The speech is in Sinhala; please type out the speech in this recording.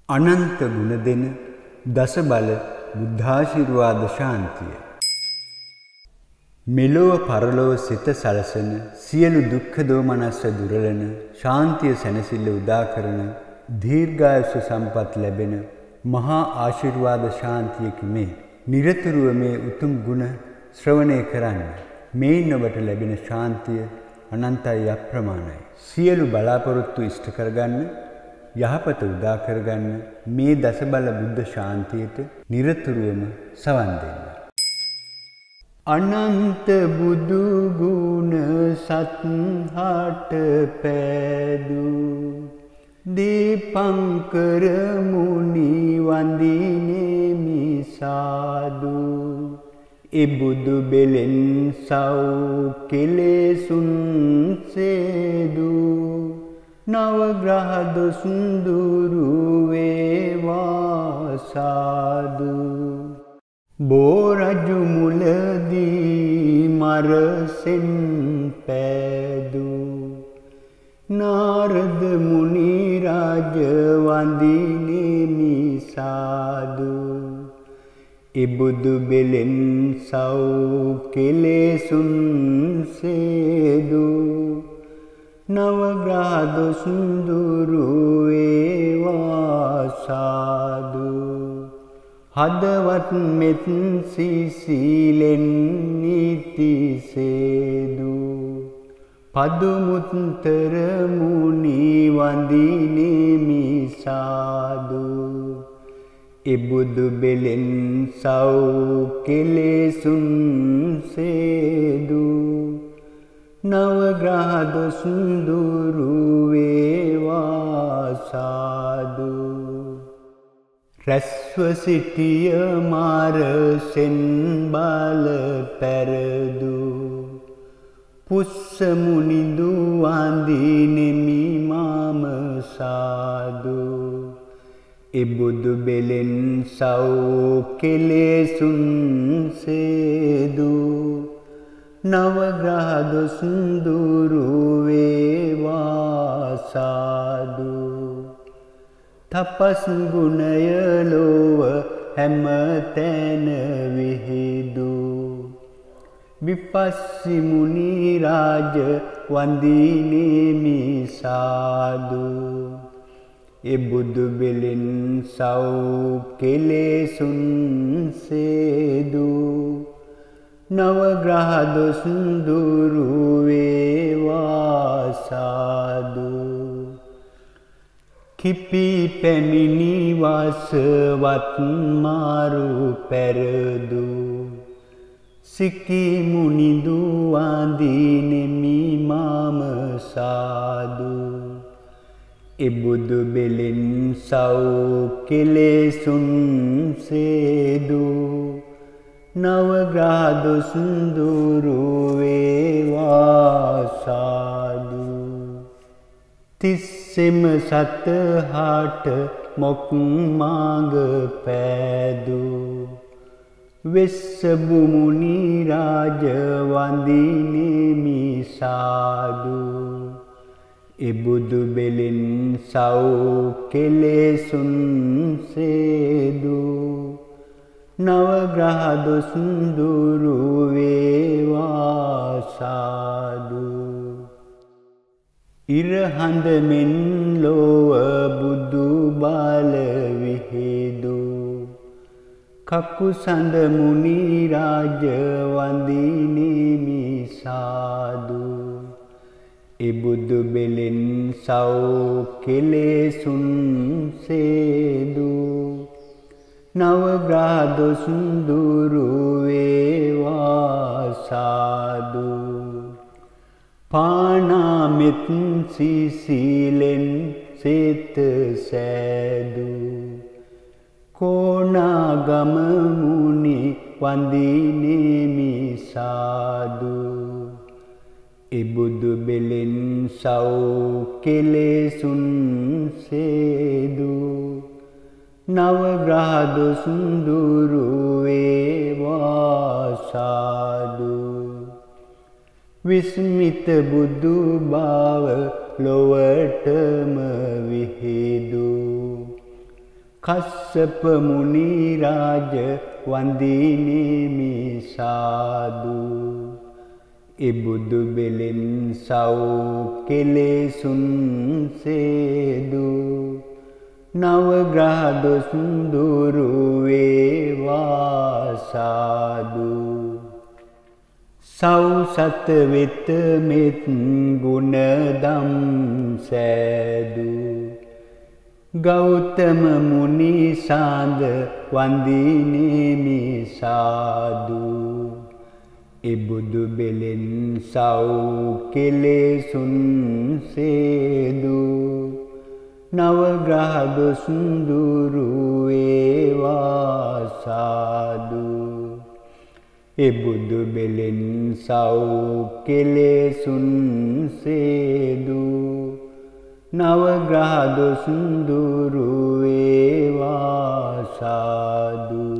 අනන්ත ගුණ දෙන දස බල බුද්ධාශිර්වාද ශාන්තිය. මෙලොව පරලොව සිත සලසන සියලු දුක්ඛ දෝමනස්ස දුරලන ශාන්තිය සැනසෙල්ල උදා කරන දීර්ඝායුෂ සම්පත් ලැබෙන මහා ආශිර්වාද ශාන්තියක මේ නිරතුරුව මේ උතුම් ගුණ ශ්‍රවණය කරන්න. මේ ඔබට ලැබෙන ශාන්තිය අනන්තයි අප්‍රමාණයි. සියලු බලාපොරොත්තු ඉෂ්ට කරගන්න, යහපත උදා කරගන්න මේ දසබල බුද්ධ ශාන්තියට නිරතුරුවම සවන් දෙන්න. අනන්ත බුදු ගුණ සත්හට පෑදු දීපංකර මුනි වන්දිනේමි සාදු. ඒ බුදු බෙලෙන් සව් කෙලෙසුන් සේදු නවග්‍රහ දොස්දුරු වේවා සාදු. බෝරජු මුලදී මරසෙන් පෑදු නාරද මුනි රාජ වන්දිනේමි සාදු. ඒ බුදු බෙලෙන් සව් කෙලෙසුන් සේදු නවග්‍රහ දොස්දුරු වේවා සාදු. හදවත් මෙත් සිසිලෙන් නීති සේදු පදුමුත්තර මුනි වන්දිනේමි සාදු. ඒ බුදු බෙලෙන් සව් කෙලෙසුන් සේදු නවග්‍රහ දොස්දුරු වේවා සාදු. රැස්ව සිටිය මාරසෙන් බල පැරදු පුස්ස මුනිදු වන්දිනෙමි මම සාදු. ඒ බුදු බෙලෙන් සව් කෙලෙසුන් සේදු නවග්‍රහ දොස්දුරු වේවා සාදු. තපස් ගුණය ලොව හැම තැන විහිදු විපස්සී මුනි රාජ වන්දිනේමි සාදු. ඒ බුදු බෙලෙන් සව් කෙලෙසුන් සේදු නවග්‍රහ දොස්දුරු වේවා සාදු. කිපි පැමිණි වසවත් මාරු පැරදු සිකි මුනිදු වන්දිනෙමි මම සාදු. ඒ බුදු බෙලෙන් සව් කෙලෙසුන් සේදු නවග්‍රහ දොස්දුරු වේවා සාදු. තිස්සෙම සතහට මොක් මාග පෑදු වෙස්සබු මුනි රාජ වන්දිනේමි සාදු. ඒ බුදු බෙලෙන් සව් කෙලෙසුන් සේදු නවග්‍රහ දොස්දුරු වේවා සාදු. ඉරහඳ මෙන් ලොව බුදු බල විහිදු කකුසඳ මුනි රාජ වන්දිනේමි සාදු. ඒ බුදු බෙලෙන් සව් කෙලෙසුන් සේදු නවග්‍රහ දොස්දුරු වේවා සාදු. පානාමෙත් සිසිලෙන් සෙත සෑදු කෝණාගම මුනි වන්දිනේමි සාදු. ඒ බුදු බෙලෙන් සව් කෙලෙසුන් සේදු නවග්‍රහ දොස්දුරු වේවා සාදු. විස්මිත බුදු බව ලොවටම විහිදු කස්සප මුනි රාජ වඳිනේමි සාදු. එබුදු බෙලෙන් සව් කෙලෙසුන් සේදු. නවග්‍රහ දොස් දුරු වේවා සාදු. සෞසත වෙත මෙත් ගුණ දම් සෑදු. ගෞතම මුනි සාඳ වඳිනේමි සාදු. එබුදු බෙලෙන් සව් කෙලෙසුන් සේදු. නවග්‍රහ දොස් දුරු වේවා සාදු. එබුදු බෙලෙන් සව් කෙලෙසුන් සේදු. නවග්‍රහ දොස් දුරු වේවා සාදු.